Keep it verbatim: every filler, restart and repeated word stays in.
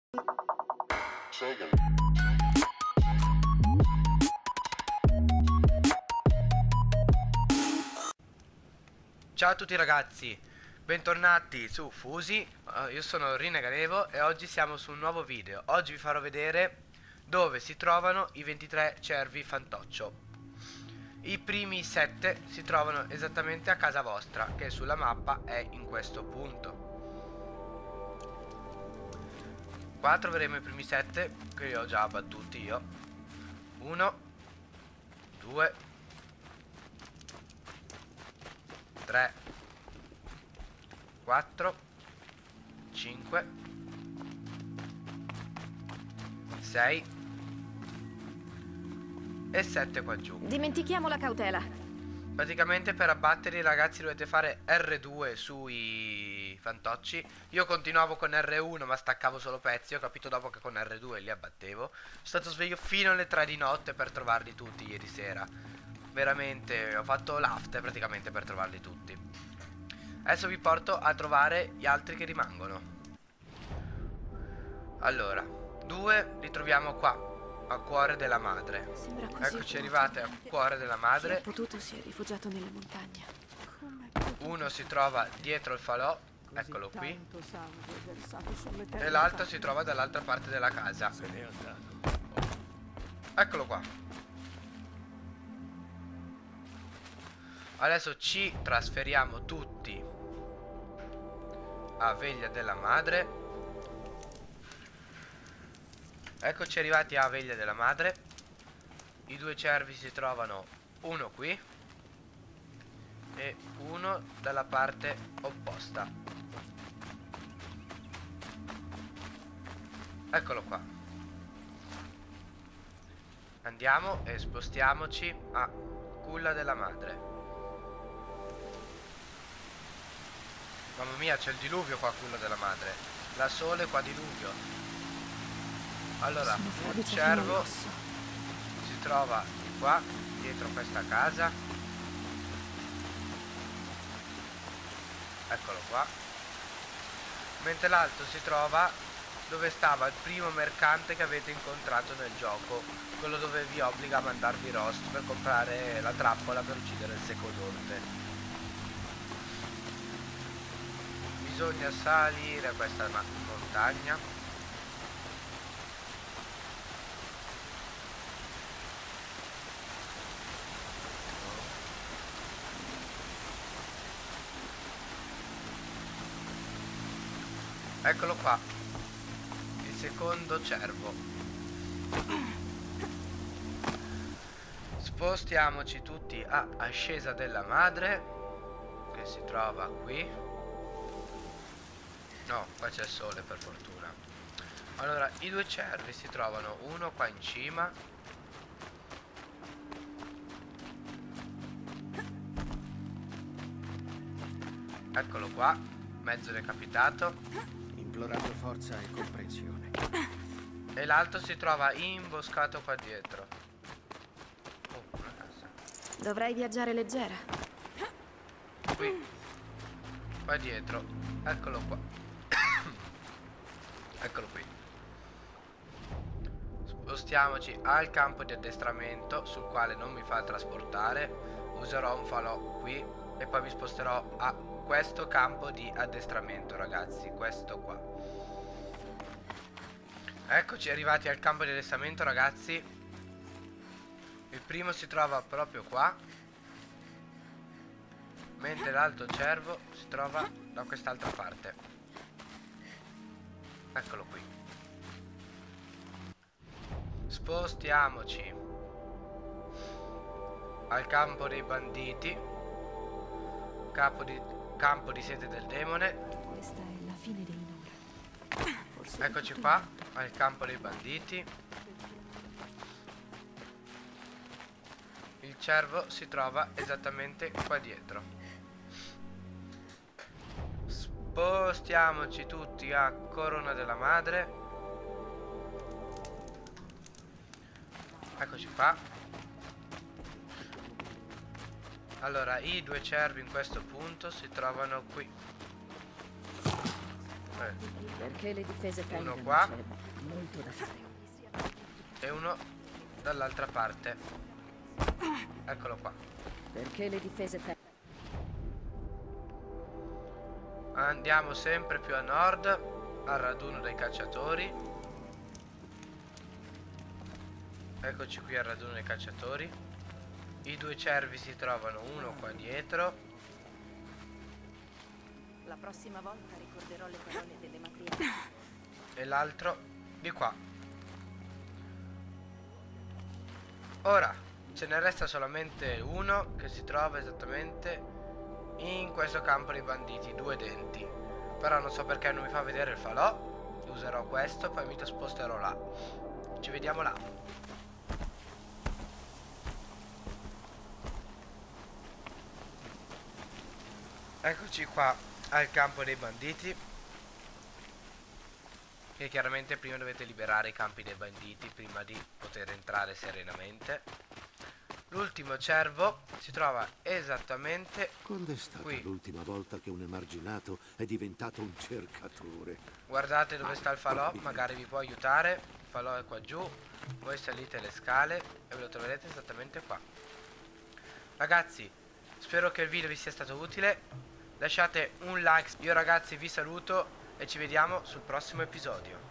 Ciao a tutti ragazzi, bentornati su Fusi. uh, Io sono Rinegarevo e oggi siamo su un nuovo video. Oggi vi farò vedere dove si trovano i ventitré cervi fantoccio. I primi sette si trovano esattamente a casa vostra, che sulla mappa è in questo punto. Qua troveremo i primi sette che io ho già abbattuti io. Uno, due, tre, quattro, cinque, sei e sette qua giù. Dimentichiamo la cautela. Praticamente per abbatterli ragazzi dovete fare erre due sui fantocci. Io continuavo con erre uno ma staccavo solo pezzi. Ho capito dopo che con erre due li abbattevo. Sono stato sveglio fino alle tre di notte per trovarli tutti ieri sera. Veramente ho fatto l'after praticamente per trovarli tutti. Adesso vi porto a trovare gli altri che rimangono. Allora, due li troviamo qua al cuore della madre. Eccoci arrivate al cuore della madre. Chi è potuto si è rifugiato nella montagna. Uno si trova dietro il falò, eccolo qui. E l'altro si trova dall'altra parte della casa. Eccolo qua. Adesso ci trasferiamo tutti a Veglia della Madre. Eccoci arrivati a Veglia della Madre. I due cervi si trovano uno qui e uno dalla parte opposta. Eccolo qua. Andiamo e spostiamoci a Culla della Madre. Mamma mia, c'è il diluvio qua a Culla della Madre. La sole qua diluvio. Allora, un cervo si trova di qua, dietro questa casa. Eccolo qua. Mentre l'altro si trova dove stava il primo mercante che avete incontrato nel gioco. Quello dove vi obbliga a mandarvi Rost per comprare la trappola per uccidere il secodonte. Bisogna salire a questa montagna. Eccolo qua, il secondo cervo. Spostiamoci tutti a Ascesa della Madre, che si trova qui. No, qua c'è il sole per fortuna. Allora, i due cervi si trovano uno qua in cima. Eccolo qua, mezzo decapitato. Implorando forza e comprensione. E l'altro si trova imboscato qua dietro. Oh, una casa. Dovrei viaggiare leggera. Qui. Qua dietro. Eccolo qua. Eccolo qui. Spostiamoci al campo di addestramento, sul quale non mi fa trasportare. Userò un falò qui e poi mi sposterò a questo campo di addestramento ragazzi. Questo qua. Eccoci arrivati al campo di addestramento ragazzi. Il primo si trova proprio qua, mentre l'altro cervo si trova da quest'altra parte. Eccolo qui. Spostiamoci al campo dei banditi. Capo di, campo di sete del demone. Questa è la fine dei Nora. Forse Eccoci qua al campo dei banditi. Il cervo si trova esattamente qua dietro. Spostiamoci tutti a Corona della Madre. Eccoci qua. Allora, i due cervi in questo punto si trovano qui. eh. Perché le difese Uno tengono, qua. c'è molto da fare. E uno dall'altra parte. Eccolo qua. Perché le difese tengono. Andiamo sempre più a nord, al raduno dei cacciatori. Eccoci qui al raduno dei cacciatori. I due cervi si trovano uno qua dietro La prossima volta ricorderò le parole delle matriarche. e l'altro di qua. Ora ce ne resta solamente uno che si trova esattamente in questo campo dei banditi, due denti. Però non so perché non mi fa vedere il falò. Userò questo, poi mi sposterò là. Ci vediamo là. Eccoci qua al campo dei banditi. Che chiaramente prima dovete liberare i campi dei banditi prima di poter entrare serenamente. L'ultimo cervo si trova esattamente Quando è stata qui. l'ultima volta che un emarginato è diventato un cercatore? Guardate dove sta il falò, magari vi può aiutare. Il falò è qua giù. Voi salite le scale e ve lo troverete esattamente qua. Ragazzi, spero che il video vi sia stato utile. Lasciate un like. Io ragazzi vi saluto e ci vediamo sul prossimo episodio.